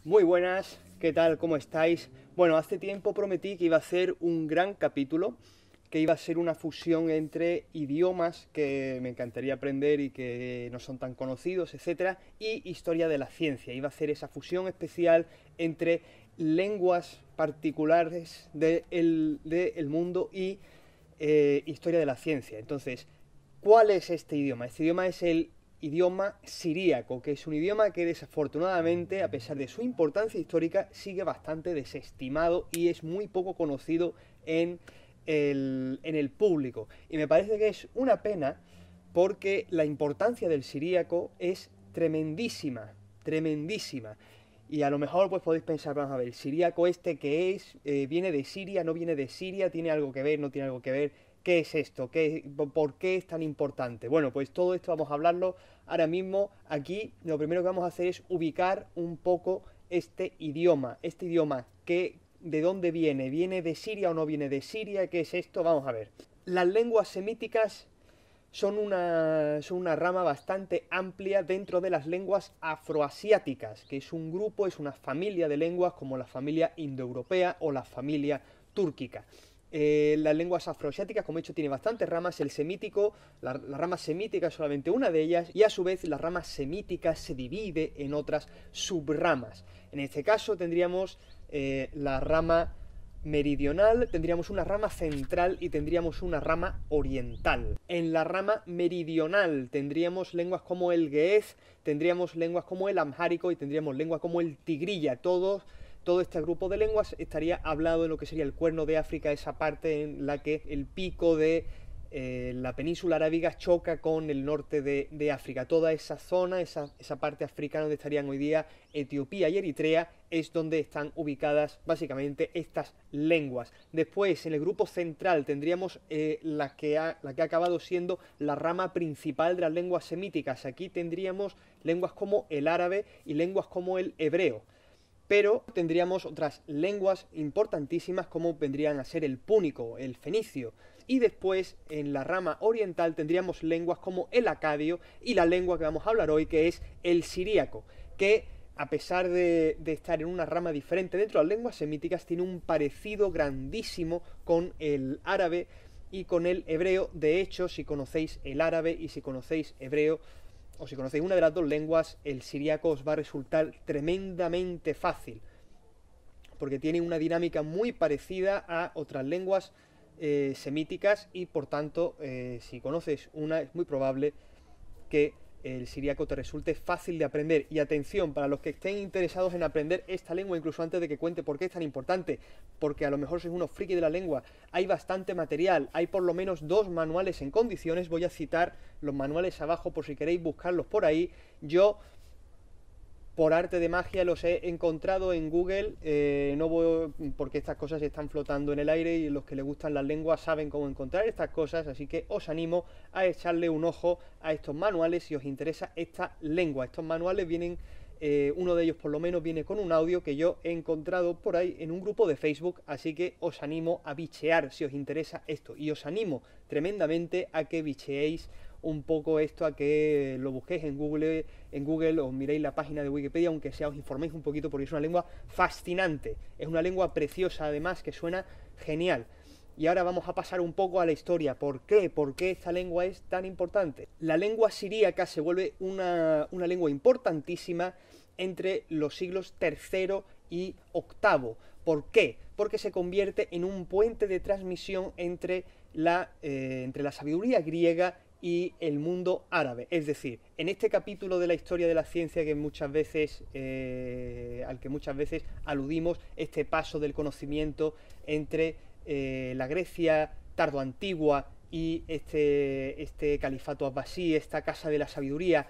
Muy buenas, ¿qué tal? ¿Cómo estáis? Bueno, hace tiempo prometí que iba a hacer un gran capítulo, que iba a ser una fusión entre idiomas que me encantaría aprender y que no son tan conocidos, etcétera, y historia de la ciencia. Iba a hacer esa fusión especial entre lenguas particulares del mundo y historia de la ciencia. Entonces, ¿cuál es este idioma? Este idioma es el idioma siríaco, que es un idioma que desafortunadamente, a pesar de su importancia histórica, sigue bastante desestimado y es muy poco conocido en el público. Y me parece que es una pena porque la importancia del siríaco es tremendísima, tremendísima. Y a lo mejor pues podéis pensar, vamos a ver, el siríaco este que es, viene de Siria, no viene de Siria, tiene algo que ver, no tiene algo que ver. ¿Qué es esto? ¿Por qué es tan importante? Bueno, pues todo esto vamos a hablarlo ahora mismo. Aquí lo primero que vamos a hacer es ubicar un poco este idioma. Este idioma, ¿de dónde viene? ¿Viene de Siria o no viene de Siria? ¿Qué es esto? Vamos a ver. Las lenguas semíticas son una rama bastante amplia dentro de las lenguas afroasiáticas, que es un grupo, es una familia de lenguas como la familia indoeuropea o la familia túrquica. Las lenguas afroasiáticas, como he dicho, tiene bastantes ramas. El semítico, la rama semítica es solamente una de ellas, y a su vez la rama semítica se divide en otras subramas. En este caso tendríamos la rama meridional, tendríamos una rama central y tendríamos una rama oriental. En la rama meridional tendríamos lenguas como el ge'ez, tendríamos lenguas como el amhárico y tendríamos lenguas como el tigrilla. Todo este grupo de lenguas estaría hablado en lo que sería el Cuerno de África, esa parte en la que el pico de la península arábiga choca con el norte de África. Toda esa zona, esa parte africana donde estarían hoy día Etiopía y Eritrea, es donde están ubicadas básicamente estas lenguas. Después, en el grupo central, tendríamos la que ha acabado siendo la rama principal de las lenguas semíticas. Aquí tendríamos lenguas como el árabe y lenguas como el hebreo. Pero tendríamos otras lenguas importantísimas como vendrían a ser el púnico, el fenicio. Y después, en la rama oriental, tendríamos lenguas como el acadio y la lengua que vamos a hablar hoy, que es el siríaco, que a pesar de estar en una rama diferente dentro de las lenguas semíticas, tiene un parecido grandísimo con el árabe y con el hebreo. De hecho, si conocéis el árabe y si conocéis hebreo, o si conocéis una de las dos lenguas, el siríaco os va a resultar tremendamente fácil, porque tiene una dinámica muy parecida a otras lenguas semíticas y por tanto, si conoces una, es muy probable que el siríaco te resulte fácil de aprender. Y atención, para los que estén interesados en aprender esta lengua, incluso antes de que cuente por qué es tan importante, porque a lo mejor sois unos frikis de la lengua, hay bastante material, hay por lo menos 2 manuales en condiciones. Voy a citar los manuales abajo por si queréis buscarlos por ahí. Yo, por arte de magia, los he encontrado en Google, no voy, porque estas cosas están flotando en el aire y los que les gustan las lenguas saben cómo encontrar estas cosas, así que os animo a echarle un ojo a estos manuales si os interesa esta lengua. Estos manuales vienen, uno de ellos por lo menos viene con un audio que yo he encontrado por ahí en un grupo de Facebook, así que os animo a bichear si os interesa esto, y os animo tremendamente a que bicheéis un poco esto, a que lo busquéis en Google o miréis la página de Wikipedia, aunque sea os informéis un poquito, porque es una lengua fascinante, es una lengua preciosa además, que suena genial. Y ahora vamos a pasar un poco a la historia. ¿Por qué? ¿Por qué esta lengua es tan importante? La lengua siríaca se vuelve una lengua importantísima entre los siglos III y VIII. ¿Por qué? Porque se convierte en un puente de transmisión entre la sabiduría griega y el mundo árabe. Es decir, en este capítulo de la historia de la ciencia que muchas veces, al que muchas veces aludimos, este paso del conocimiento entre la Grecia tardoantigua y este califato abbasí, esta casa de la sabiduría,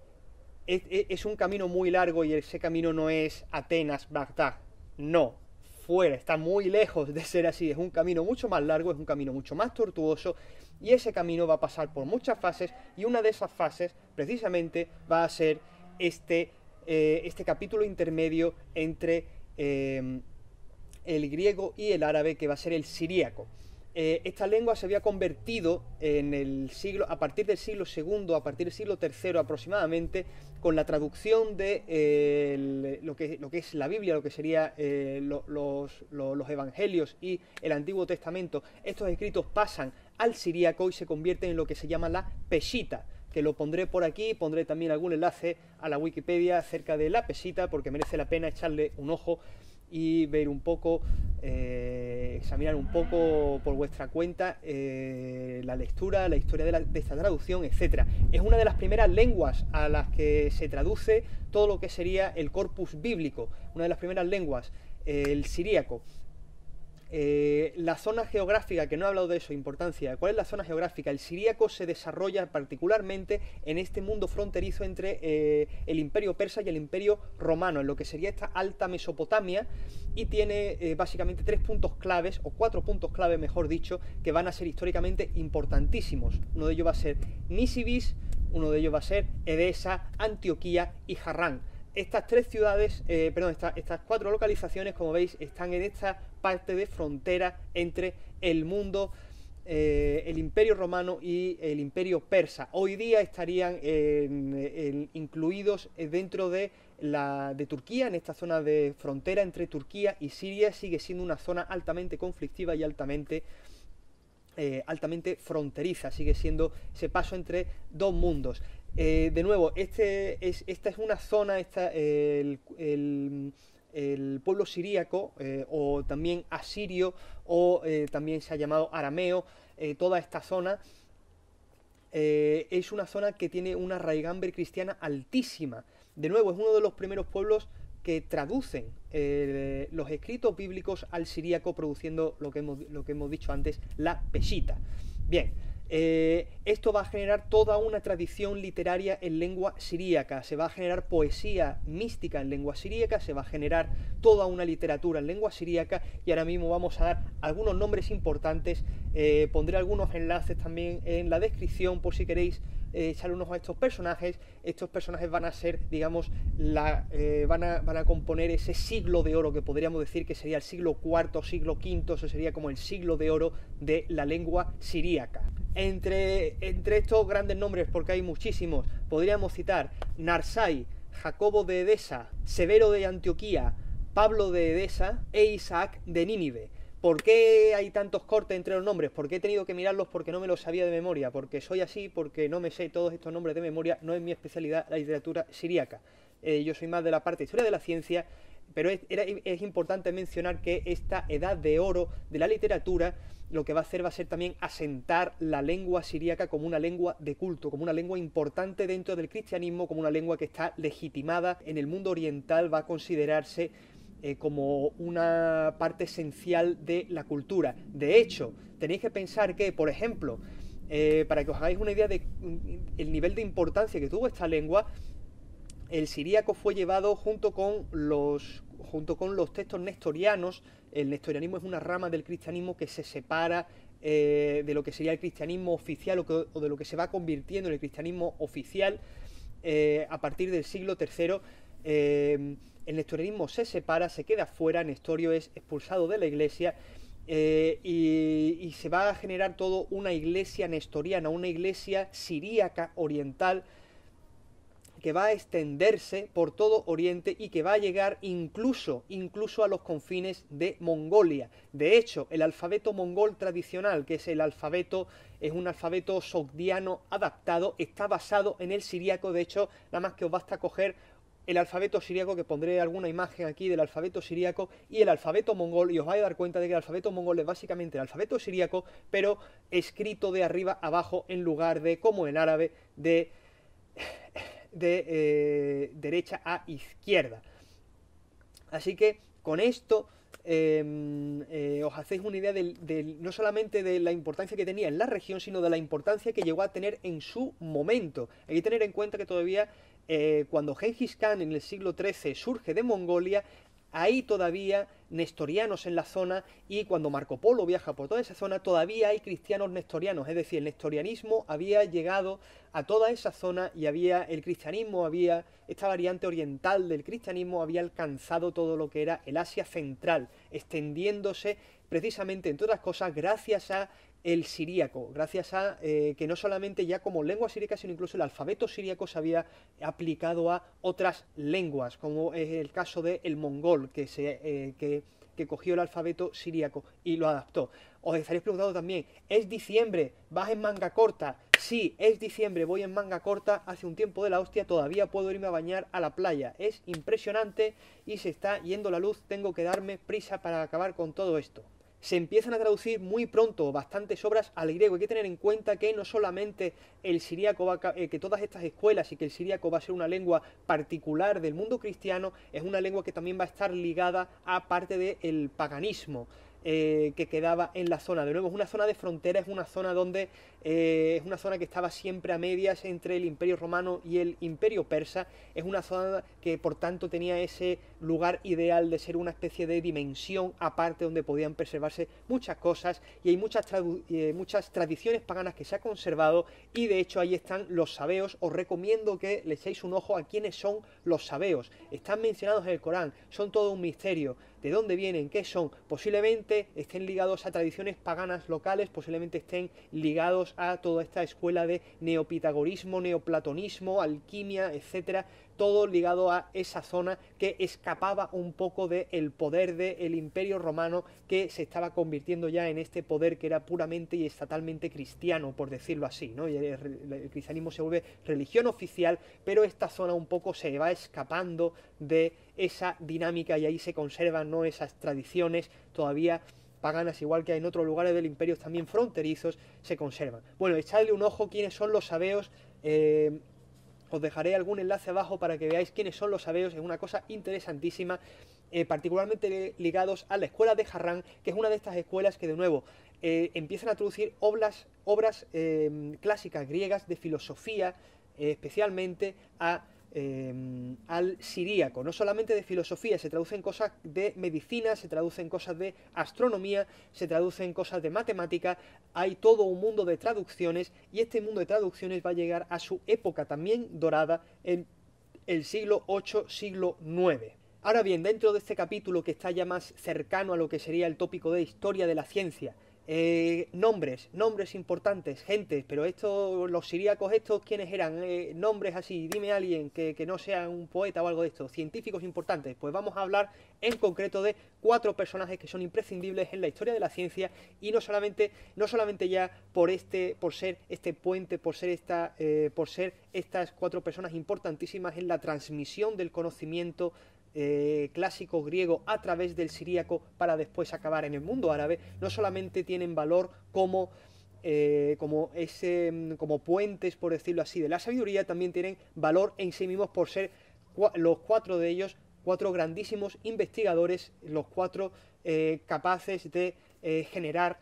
es un camino muy largo, y ese camino no es Atenas, Bagdad, no, fuera, está muy lejos de ser así. Es un camino mucho más largo, es un camino mucho más tortuoso, y ese camino va a pasar por muchas fases, y una de esas fases precisamente va a ser este capítulo intermedio entre el griego y el árabe, que va a ser el siríaco. esta lengua se había convertido en a partir del siglo II, a partir del siglo III aproximadamente, con la traducción de lo que es la Biblia, lo que sería los Evangelios y el Antiguo Testamento. Estos escritos pasan al siríaco y se convierten en lo que se llama la Peshita, que lo pondré por aquí, pondré también algún enlace a la Wikipedia acerca de la Peshita, porque merece la pena echarle un ojo y ver un poco, examinar un poco por vuestra cuenta la lectura, la historia de esta traducción, etc. Es una de las primeras lenguas a las que se traduce todo lo que sería el corpus bíblico, una de las primeras lenguas, el siríaco. La zona geográfica, que no he hablado de eso, importancia, ¿cuál es la zona geográfica? El siríaco se desarrolla particularmente en este mundo fronterizo entre el imperio persa y el imperio romano, en lo que sería esta alta Mesopotamia, y tiene básicamente 3 puntos claves, o 4 puntos claves mejor dicho, que van a ser históricamente importantísimos. Uno de ellos va a ser Nisibis, uno de ellos va a ser Edesa, Antioquía y Harrán. Estas 3 ciudades, estas 4 localizaciones, como veis, están en esta parte de frontera entre el mundo, el imperio romano y el imperio persa. Hoy día estarían incluidos dentro de Turquía, en esta zona de frontera entre Turquía y Siria. Sigue siendo una zona altamente conflictiva y altamente fronteriza, sigue siendo ese paso entre dos mundos. De nuevo, esta es una zona, el pueblo siríaco, o también asirio, o también se ha llamado arameo, toda esta zona es una zona que tiene una raigambre cristiana altísima. De nuevo, es uno de los primeros pueblos que traducen los escritos bíblicos al siríaco, produciendo lo que hemos dicho antes, la Peshita. Bien, esto va a generar toda una tradición literaria en lengua siríaca, se va a generar poesía mística en lengua siríaca, se va a generar toda una literatura en lengua siríaca, y ahora mismo vamos a dar algunos nombres importantes. Pondré algunos enlaces también en la descripción por si queréis echarle un ojo a estos personajes. Estos personajes van a ser, digamos, van a componer ese siglo de oro que podríamos decir que sería el siglo IV, siglo V, eso sería como el siglo de oro de la lengua siríaca. Entre estos grandes nombres, porque hay muchísimos, podríamos citar Narsai, Jacobo de Edesa, Severo de Antioquía, Pablo de Edesa e Isaac de Nínive. ¿Por qué hay tantos cortes entre los nombres? ¿Por qué he tenido que mirarlos? Porque no me los sabía de memoria, porque soy así, porque no me sé todos estos nombres de memoria. No es mi especialidad la literatura siríaca. Yo soy más de la parte de historia de la ciencia, pero es importante mencionar que esta edad de oro de la literatura lo que va a hacer también asentar la lengua siríaca como una lengua de culto, como una lengua importante dentro del cristianismo, como una lengua que está legitimada en el mundo oriental, va a considerarse como una parte esencial de la cultura. De hecho, tenéis que pensar que, por ejemplo, para que os hagáis una idea del nivel de importancia que tuvo esta lengua, el siríaco fue llevado junto con los textos nestorianos. El nestorianismo es una rama del cristianismo que se separa de lo que sería el cristianismo oficial, o de lo que se va convirtiendo en el cristianismo oficial a partir del siglo III. El nestorianismo se separa, se queda fuera, Nestorio es expulsado de la iglesia, y se va a generar todo una iglesia nestoriana, una iglesia siríaca oriental, que va a extenderse por todo Oriente y que va a llegar incluso a los confines de Mongolia. De hecho, el alfabeto mongol tradicional, que es un alfabeto sogdiano adaptado, está basado en el siríaco. De hecho, nada más que os basta coger el alfabeto siríaco, que pondré alguna imagen aquí del alfabeto siríaco, y el alfabeto mongol, y os vais a dar cuenta de que el alfabeto mongol es básicamente el alfabeto siríaco, pero escrito de arriba a abajo, en lugar de, como en árabe, de derecha a izquierda. Así que con esto os hacéis una idea no solamente de la importancia que tenía en la región, sino de la importancia que llegó a tener en su momento. Hay que tener en cuenta que todavía cuando Gengis Khan en el siglo XIII surge de Mongolia, hay todavía nestorianos en la zona, y cuando Marco Polo viaja por toda esa zona todavía hay cristianos nestorianos, es decir, el nestorianismo había llegado a toda esa zona y el cristianismo esta variante oriental del cristianismo había alcanzado todo lo que era el Asia central, extendiéndose precisamente, entre otras cosas, gracias a el siríaco, gracias a que no solamente ya como lengua siríaca, sino incluso el alfabeto siríaco se había aplicado a otras lenguas, como es el caso del mongol, que cogió el alfabeto siríaco y lo adaptó. Os estaréis preguntando también, ¿es diciembre? ¿Vas en manga corta? Sí, es diciembre, voy en manga corta, hace un tiempo de la hostia, todavía puedo irme a bañar a la playa. Es impresionante y se está yendo la luz, tengo que darme prisa para acabar con todo esto. Se empiezan a traducir muy pronto bastantes obras al griego. Hay que tener en cuenta que no solamente el siríaco que todas estas escuelas y que el siríaco va a ser una lengua particular del mundo cristiano, es una lengua que también va a estar ligada a parte del paganismo que quedaba en la zona. De nuevo, es una zona de frontera, es una zona donde es una zona que estaba siempre a medias entre el Imperio Romano y el Imperio Persa. Es una zona que por tanto tenía ese lugar ideal de ser una especie de dimensión aparte donde podían preservarse muchas cosas, y hay muchas tradiciones paganas que se ha conservado, y de hecho ahí están los sabeos. Os recomiendo que le echéis un ojo a quiénes son los sabeos. Están mencionados en el Corán, son todo un misterio. ¿De dónde vienen? ¿Qué son? Posiblemente estén ligados a tradiciones paganas locales, posiblemente estén ligados a toda esta escuela de neopitagorismo, neoplatonismo, alquimia, etcétera, todo ligado a esa zona que escapaba un poco del poder del Imperio Romano, que se estaba convirtiendo ya en este poder que era puramente y estatalmente cristiano, por decirlo así, ¿no? Y el cristianismo se vuelve religión oficial, pero esta zona un poco se va escapando de esa dinámica y ahí se conservan, ¿no?, esas tradiciones todavía paganas, igual que en otros lugares del imperio también fronterizos, se conservan. Bueno, echadle un ojo quiénes son los sabeos. Os dejaré algún enlace abajo para que veáis quiénes son los sabeos. Es una cosa interesantísima, particularmente ligados a la escuela de Harran, que es una de estas escuelas que, de nuevo, empiezan a traducir obras clásicas griegas de filosofía, especialmente al siríaco. No solamente de filosofía, se traducen cosas de medicina, se traducen cosas de astronomía, se traducen cosas de matemática. Hay todo un mundo de traducciones, y este mundo de traducciones va a llegar a su época también dorada en el siglo VIII, siglo IX. Ahora bien, dentro de este capítulo, que está ya más cercano a lo que sería el tópico de historia de la ciencia, nombres importantes, gente, pero los siríacos estos, ¿quiénes eran? Nombres así, dime a alguien que no sea un poeta o algo de esto, científicos importantes. Pues vamos a hablar en concreto de 4 personajes que son imprescindibles en la historia de la ciencia, y no solamente ya por ser este puente, por ser estas 4 personas importantísimas en la transmisión del conocimiento clásico griego a través del siríaco para después acabar en el mundo árabe. No solamente tienen valor como puentes, por decirlo así, de la sabiduría, también tienen valor en sí mismos por ser los 4 de ellos 4 grandísimos investigadores, los 4 capaces de generar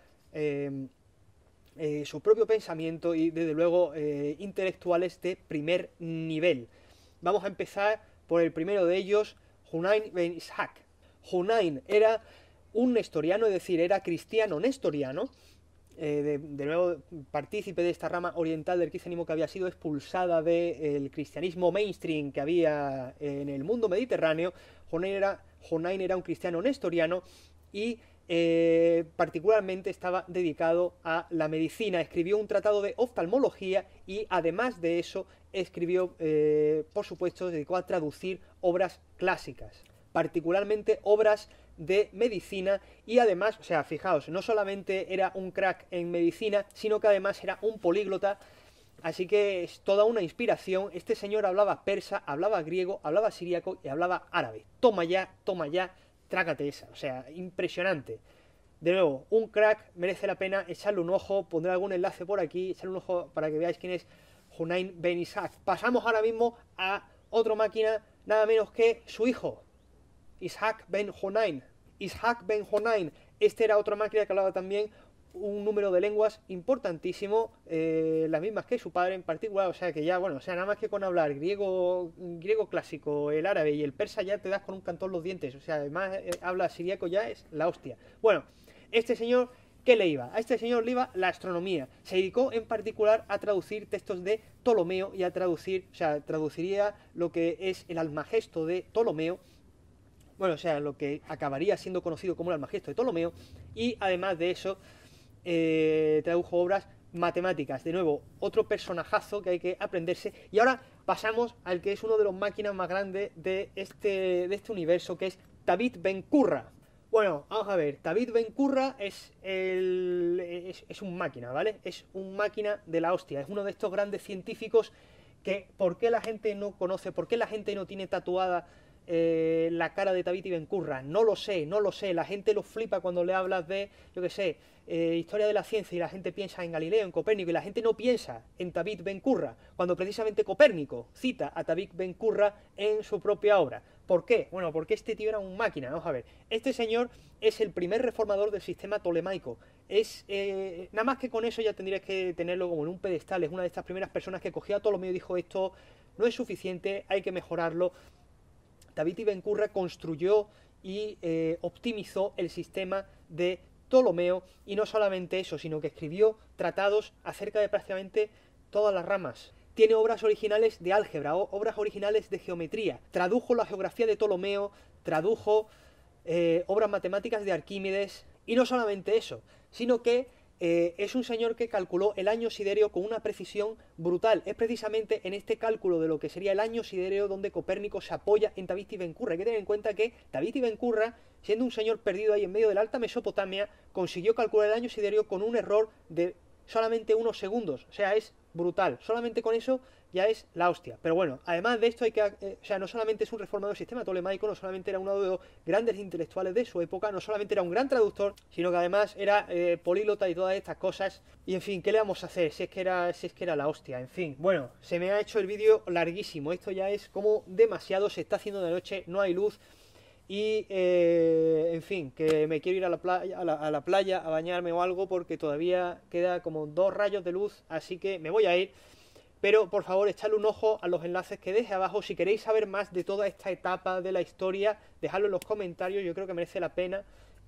su propio pensamiento, y desde luego intelectuales de primer nivel. Vamos a empezar por el primero de ellos, Hunayn ben Ishaq. Hunayn era un nestoriano, es decir, era cristiano nestoriano, de nuevo partícipe de esta rama oriental del cristianismo que había sido expulsada del cristianismo mainstream que había en el mundo mediterráneo. Hunayn era un cristiano nestoriano y particularmente estaba dedicado a la medicina. Escribió un tratado de oftalmología y además de eso escribió, por supuesto, se dedicó a traducir obras clásicas, particularmente obras de medicina, y además, o sea, fijaos, no solamente era un crack en medicina, sino que además era un políglota, así que es toda una inspiración. Este señor hablaba persa, hablaba griego, hablaba siríaco y hablaba árabe. Toma ya, trágate esa, o sea, impresionante. De nuevo, un crack, merece la pena echarle un ojo, pondré algún enlace por aquí, echarle un ojo para que veáis quién es Hunayn ben Ishaq. Pasamos ahora mismo a otra máquina, nada menos que su hijo, Ishaq ben Hunayn. Ishaq ben Hunayn, este era otra máquina que hablaba también un número de lenguas importantísimo, las mismas que su padre en particular, o sea que ya, bueno, o sea, nada más que con hablar griego clásico, el árabe y el persa ya te das con un cantón los dientes, o sea, además habla siríaco ya es la hostia. Bueno, este señor, ¿qué le iba? A este señor le iba la astronomía, se dedicó en particular a traducir textos de Ptolomeo y a traducir, o sea, traduciría lo que es el Almagesto de Ptolomeo, bueno, o sea, lo que acabaría siendo conocido como el Almagesto de Ptolomeo, y además de eso tradujo obras matemáticas. De nuevo, otro personajazo que hay que aprenderse. Y ahora pasamos al que es uno de los máquinas más grandes de este universo, que es David Ben Qurra. Bueno, vamos a ver, David Ben Qurra es un máquina, ¿vale? Es un máquina de la hostia, es uno de estos grandes científicos que, ¿por qué la gente no conoce? ¿Por qué la gente no tiene tatuada la cara de David Ben Qurra? No lo sé, no lo sé. La gente lo flipa cuando le hablas de, yo qué sé, historia de la ciencia, y la gente piensa en Galileo, en Copérnico, y la gente no piensa en David Ben Qurra, cuando precisamente Copérnico cita a David Ben Qurra en su propia obra. ¿Por qué? Bueno, porque este tío era un máquina. Vamos a ver, este señor es el primer reformador del sistema tolemaico. Es nada más que con eso ya tendrías que tenerlo como en un pedestal. Es una de estas primeras personas que cogió a Ptolomeo y dijo: esto no es suficiente, hay que mejorarlo. David Ben Qurra construyó y optimizó el sistema de Ptolomeo, y no solamente eso, sino que escribió tratados acerca de prácticamente todas las ramas. Tiene obras originales de álgebra, obras originales de geometría, tradujo la geografía de Ptolomeo, tradujo obras matemáticas de Arquímedes, y no solamente eso, sino que es un señor que calculó el año siderio con una precisión brutal. Es precisamente en este cálculo de lo que sería el año siderio donde Copérnico se apoya en David Ben Qurra. Hay que tener en cuenta que David Ben Qurra, siendo un señor perdido ahí en medio de la alta Mesopotamia, consiguió calcular el año siderio con un error de solamente unos segundos. O sea, es brutal. Solamente con eso ya es la hostia. Pero bueno, además de esto hay que... o sea, no solamente es un reformador del sistema tolemaico, no solamente era uno de los grandes intelectuales de su época, no solamente era un gran traductor, sino que además era políglota y todas estas cosas. Y en fin, ¿qué le vamos a hacer? Si es que era la hostia. En fin, bueno, se me ha hecho el vídeo larguísimo. Esto ya es como demasiado, se está haciendo de noche, no hay luz. Y, en fin, que me quiero ir a la playa a bañarme o algo, porque todavía queda como 2 rayos de luz, así que me voy a ir. Pero, por favor, echadle un ojo a los enlaces que deje abajo. Si queréis saber más de toda esta etapa de la historia, dejadlo en los comentarios, yo creo que merece la pena.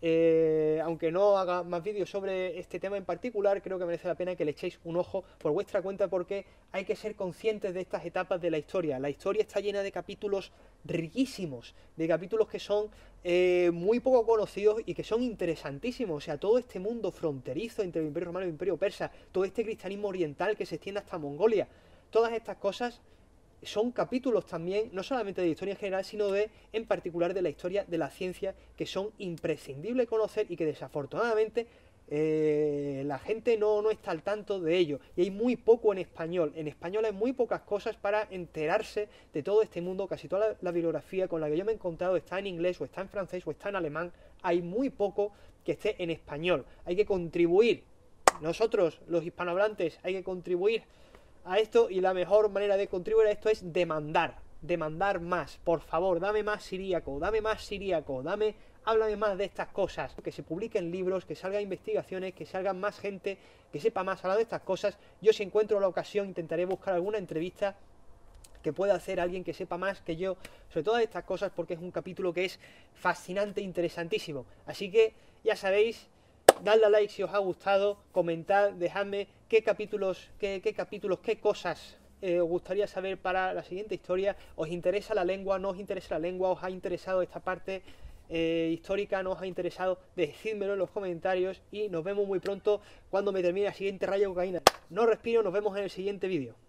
Aunque no haga más vídeos sobre este tema en particular, creo que merece la pena que le echéis un ojo por vuestra cuenta, porque hay que ser conscientes de estas etapas de la historia. La historia está llena de capítulos riquísimos, de capítulos que son muy poco conocidos y que son interesantísimos. O sea, todo este mundo fronterizo entre el Imperio Romano y el Imperio Persa, todo este cristianismo oriental que se extiende hasta Mongolia, todas estas cosas son capítulos también, no solamente de historia en general, sino en particular de la historia de la ciencia, que son imprescindibles conocer y que desafortunadamente la gente no está al tanto de ello. Y hay muy poco en español. En español hay muy pocas cosas para enterarse de todo este mundo. Casi toda la bibliografía con la que yo me he encontrado está en inglés, o está en francés, o está en alemán. Hay muy poco que esté en español. Hay que contribuir. Nosotros, los hispanohablantes, hay que contribuir a esto, y la mejor manera de contribuir a esto es demandar más. Por favor, dame más siríaco, háblame más de estas cosas, que se publiquen libros, que salgan investigaciones, que salgan más gente que sepa más hablar de estas cosas. Yo, si encuentro la ocasión, intentaré buscar alguna entrevista que pueda hacer alguien que sepa más que yo sobre todas estas cosas, porque es un capítulo que es fascinante e interesantísimo. Así que ya sabéis, dadle a like si os ha gustado, comentad, dejadme qué capítulos, qué cosas os gustaría saber para la siguiente historia. ¿Os interesa la lengua? ¿No os interesa la lengua? ¿Os ha interesado esta parte histórica? ¿No os ha interesado? Decídmelo en los comentarios, y nos vemos muy pronto cuando me termine la siguiente raya de cocaína. No respiro, nos vemos en el siguiente vídeo.